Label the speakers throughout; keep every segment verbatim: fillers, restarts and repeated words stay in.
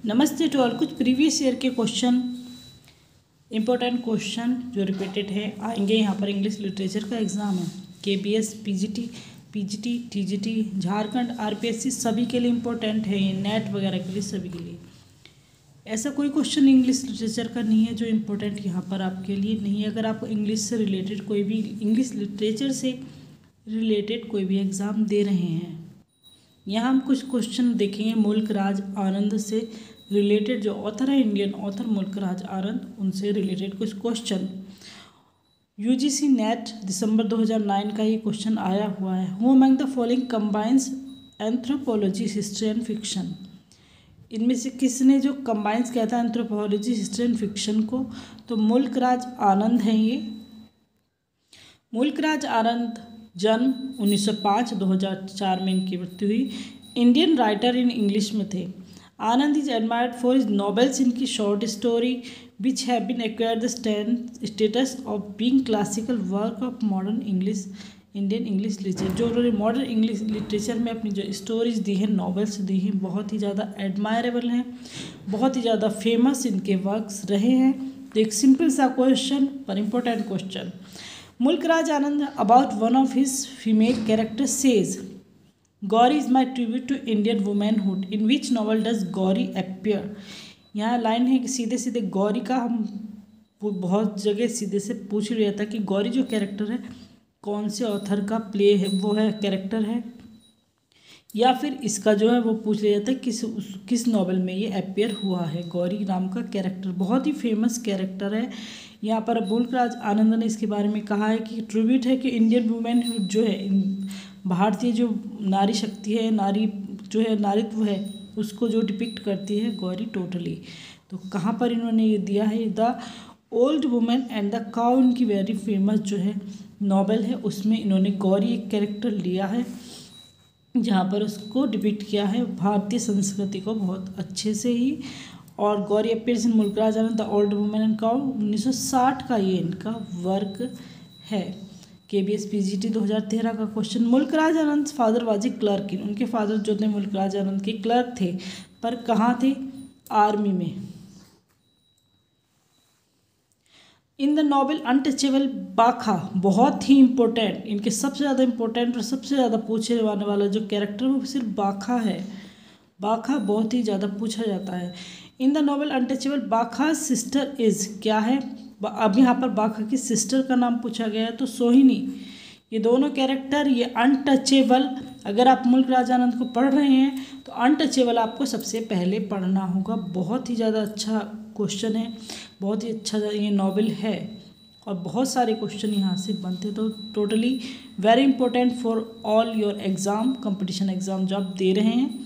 Speaker 1: नमस्ते to all. कुछ previous year के क्वेश्चन, इम्पोर्टेंट क्वेश्चन जो रिपीटेड है आएंगे यहाँ पर। इंग्लिश लिटरेचर का एग्ज़ाम है, K B S, P G T, P G T, T G T, Jharkhand, R P S C सभी के लिए इम्पोर्टेंट है, ये नेट वगैरह के लिए सभी के लिए। ऐसा कोई क्वेश्चन इंग्लिश लिटरेचर का नहीं है जो इम्पोर्टेंट यहाँ पर आपके लिए नहीं है। अगर आप इंग्लिश से रिलेटेड कोई भी, इंग्लिश लिटरेचर से रिलेटेड कोई भी एग्ज़ाम दे रहे हैं, यहाँ हम कुछ क्वेश्चन देखेंगे मुल्क राज आनंद से रिलेटेड। जो ऑथर है इंडियन ऑथर मुल्क राज आनंद, उनसे रिलेटेड कुछ क्वेश्चन। यूजीसी नेट दिसंबर दो हज़ार नौ का ये क्वेश्चन आया हुआ है। Who among the following combines anthropology, history and fiction. इनमें से किसने जो कंबाइंस किया था एंथ्रोपोलॉजी, हिस्ट्री एंड फिक्शन को, तो मुल्क राज आनंद हैं ये। मुल्क राज आनंद जन्म उन्नीस सौ पाँच, दो हज़ार चार में इनकी मृत्यु हुई। इंडियन राइटर इन इंग्लिश में थे। Anand is admired for his novels, इनकी short story which have been acquired the status of being classical work of modern English Indian English literature. जो उन्होंने मॉडर्न इंग्लिश लिटरेचर में अपनी जो स्टोरीज दी हैं, novels दी हैं, बहुत ही ज़्यादा एडमायरेबल हैं, बहुत ही ज़्यादा फेमस इनके वर्क्स रहे हैं। तो एक सिंपल सा क्वेश्चन पर important question. Mulk Raj Anand about one of his female character says, Gauri is my tribute to Indian womanhood, in which novel does Gauri appear. यहाँ लाइन है कि सीधे सीधे गौरी का हम बहुत जगह सीधे से पूछ लिया था कि गौरी जो कैरेक्टर है कौन से ऑथर का प्ले है, वो है कैरेक्टर है, या फिर इसका जो है वो पूछ लिया था किस उस, किस नॉवल में ये अपियर हुआ है। गौरी नाम का कैरेक्टर बहुत ही फेमस कैरेक्टर है। यहाँ पर मुल्क राज आनंद ने इसके बारे में कहा है कि ट्रिब्यूट है कि इंडियन वुमेन जो है, भारतीय जो नारी शक्ति है, नारी जो है, नारित्व है, उसको जो डिपिक्ट करती है गौरी टोटली। तो कहाँ पर इन्होंने ये दिया है, the old women and the cow, इनकी वेरी फेमस जो है नॉवेल है, उसमें इन्होंने गौरी एक कैरेक्टर लिया है जहाँ पर उसको डिपिक्ट किया है भारतीय संस्कृति को बहुत अच्छे से ही। और Gauri appears in Mulk Raj Anand the old women and cow, उन्नीस सौ साठ का ये इनका वर्क है। K B S P G T दो हज़ार तेरह का question. Mulk Raj Anand father was a clerk in, उनके फादर जो थे मुल्क राज आनंद के क्लर्क थे, पर कहाँ थे, आर्मी में। इन द नॉवल अनटचेबल बाखा, बहुत ही इंपॉर्टेंट, इनके सबसे ज़्यादा इंपॉर्टेंट और सबसे ज़्यादा पूछे जाने वाला जो कैरेक्टर वो सिर्फ बाखा है। बाखा बहुत ही ज़्यादा पूछा जाता है। In the novel Untouchable Bakha sister is, क्या है, अब यहाँ पर बाखा की सिस्टर का नाम पूछा गया है तो सोहिनी। ये दोनों कैरेक्टर ये अनटचेबल, अगर आप मुल्क राज आनंद को पढ़ रहे हैं तो अनटचेबल आपको सबसे पहले पढ़ना होगा। बहुत ही ज़्यादा अच्छा क्वेश्चन है, बहुत ही अच्छा ये नॉवेल है और बहुत सारे क्वेश्चन यहाँ से बनते। तो totally very important for all your exam, competition exam जो आप दे रहे हैं।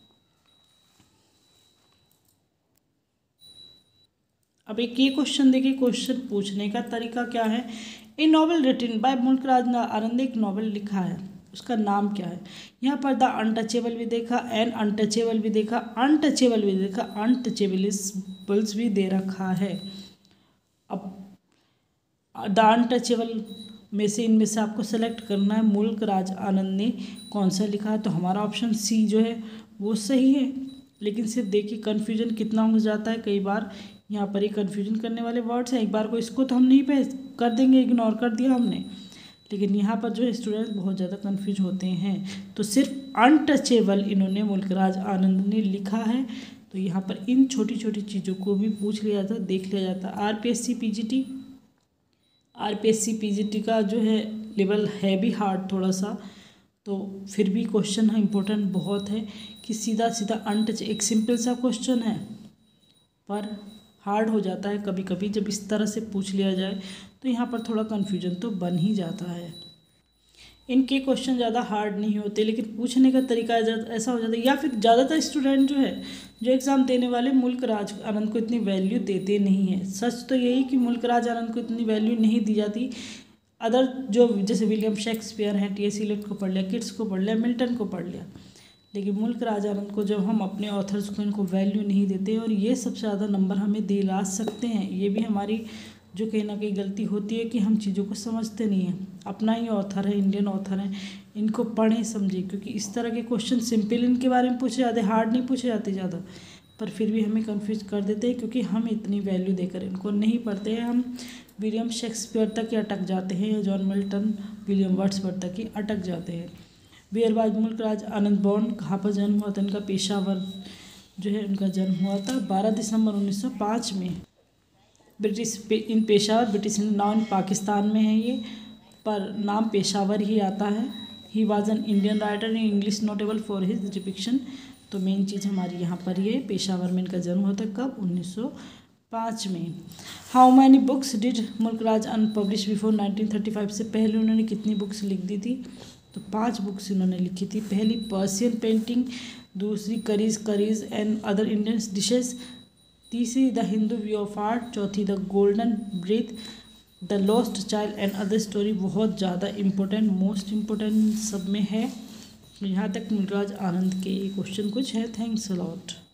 Speaker 1: अब एक ये क्वेश्चन देखिए, क्वेश्चन पूछने का तरीका क्या है। ए नॉवल रिटन बाय मुल्क राज आनंद, एक नॉवल लिखा है, उसका नाम क्या है। यहाँ पर द अनटचेबल भी देखा, एन अनटचेबल भी देखा, अनटचेबल भी देखा, अनटचेबल्स भी दे रखा है। अब द अनटचेबल में से इनमें से आपको सेलेक्ट करना है मुल्क राज आनंद ने कौन सा लिखा है। तो हमारा ऑप्शन सी जो है वो सही है। लेकिन सिर्फ देखिए कन्फ्यूजन कितना हो जाता है, कई बार यहाँ पर ये कन्फ्यूजन करने वाले वर्ड्स हैं। एक बार को इसको तो हम नहीं पे कर देंगे, इग्नोर कर दिया हमने, लेकिन यहाँ पर जो है स्टूडेंट बहुत ज़्यादा कन्फ्यूज होते हैं। तो सिर्फ अनटचेबल इन्होंने मुल्क राज आनंद ने लिखा है। तो यहाँ पर इन छोटी छोटी चीज़ों को भी पूछ लिया जाता, देख लिया जाता। R P S C P G T, R P S C P G T का जो है लेवल है भी हार्ड थोड़ा सा, तो फिर भी क्वेश्चन इंपॉर्टेंट बहुत है कि सीधा सीधा अनटच, एक सिंपल सा क्वेश्चन है पर हार्ड हो जाता है कभी कभी जब इस तरह से पूछ लिया जाए, तो यहाँ पर थोड़ा कन्फ्यूजन तो बन ही जाता है। इनके क्वेश्चन ज़्यादा हार्ड नहीं होते, लेकिन पूछने का तरीका ऐसा हो जाता है, या फिर ज़्यादातर स्टूडेंट जो है जो एग्ज़ाम देने वाले मुल्क राज आनंद को इतनी वैल्यू देते नहीं हैं। सच तो यही कि मुल्क राज आनंद को इतनी वैल्यू नहीं दी जाती। अदर जो जैसे विलियम शेक्सपियर हैं, टी एस इलियट को पढ़ लिया, किट्स को पढ़ लिया, मिल्टन को पढ़ लिया, लेकिन मुल्क राज आनंद को जब हम अपने ऑथर्स को इनको वैल्यू नहीं देते, और ये सबसे ज़्यादा नंबर हमें दिला सकते हैं। ये भी हमारी जो कहीं ना कहीं गलती होती है कि हम चीज़ों को समझते नहीं हैं। अपना ही ऑथर है, इंडियन ऑथर है, इनको पढ़ें समझें, क्योंकि इस तरह के क्वेश्चन सिंपल इनके बारे में पूछे जाते, हार्ड नहीं पूछे जाते ज़्यादा। पर फिर भी हमें कंफ्यूज कर देते हैं क्योंकि हम इतनी वैल्यू देकर इनको नहीं पढ़ते हैं। हम विलियम शेक्सपियर तक ही अटक जाते हैं या जॉन मिल्टन, विलियम वर्ड्सवर्थ तक ही अटक जाते हैं। वेयर मुल्कराज आनंद बॉर्न, कहाँ पर जन्म हुआ था इनका? पेशावर जो है उनका जन्म हुआ था बारह दिसंबर उन्नीस सौ पाँच में। ब्रिटिश इन पेशावर, ब्रिटिश नाम पाकिस्तान में है ये, पर नाम पेशावर ही आता है। He was an Indian writer in English notable for his depiction. तो मेन चीज़ हमारी यहाँ पर ये पेशावर में इनका जन्म हुआ था। कब? उन्नीस सौ पाँच में। How many books did Mulkraj unpublish before nineteen thirty five? से पहले उन्होंने कितनी बुक्स लिख दी थी? तो पांच बुक्स इन्होंने लिखी थी। पहली पर्शियन पेंटिंग, दूसरी curries curries and other Indian dishes, तीसरी the Hindu view of art, चौथी the golden breath, the lost child and other story. बहुत ज़्यादा इम्पोर्टेंट, मोस्ट इम्पोर्टेंट सब में है। यहाँ तक मुल्कराज आनंद के क्वेश्चन कुछ है। Thanks a lot.